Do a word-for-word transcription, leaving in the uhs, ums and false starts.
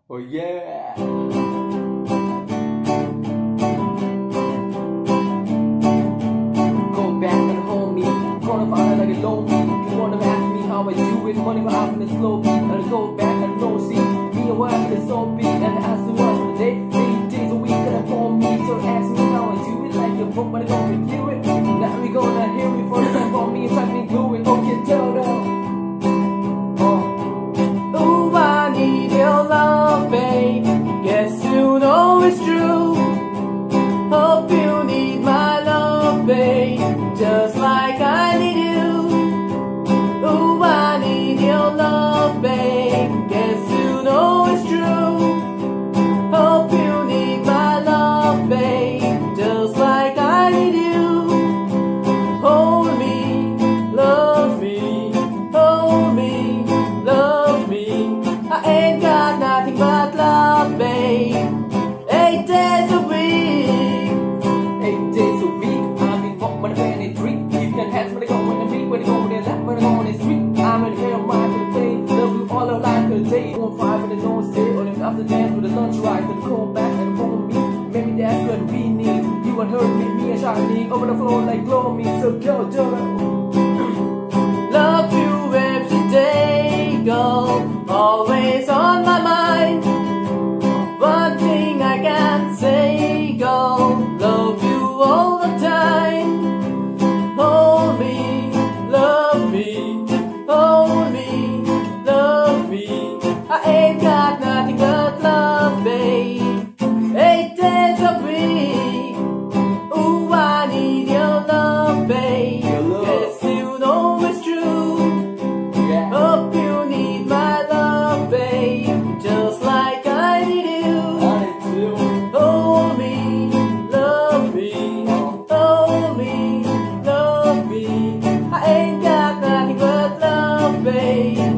Oh yeah. Go back and hold me. Gonna find out like a lonely. You wanna ask me how I do it? Money for out in the slow beat. And go back and no see me a wife in the soul beat. And ask the one for the day. Eight days a week and phone me. So ask me how I do it. Like a book, but I don't review it. Now we gonna hear me for the time for me and try me do it. Okay, Dodo. Guess you know it's true. Hope you need my love, babe, just like I need you. Ooh, I need your love, babe. Guess you know it's true. Hope you need my love, babe, just like I need you. Hold me, love me, hold me, love me. I ain't got nothing but love, babe. Eight days a week. Eight days a week. I've been walking by the van and drink. You can have somebody go when they meet, when they go when they laugh, when they go on the street. I'm in the air, mind for the day. Love you all of life for the day. On fire with the nose say, or then after dance with the lunch ride. Then come back and phone me. Maybe that's what we need. You and her, me, me and Sagnik. Over the floor like glow me. So go, Dodo. Love you every day, girl. Always on my mind. One thing I can say, girl, love you all the time. Hold me, love me, hold me, love me. I ain't got nothing but love, babe. Eight days a week. Ooh, I need your love, babe. Your love. Yes, you know it's true. Yeah. Hope you need my love, babe, just like I need you. I do. Hold me, love me, hold me, love me. I ain't got nothing but love, babe.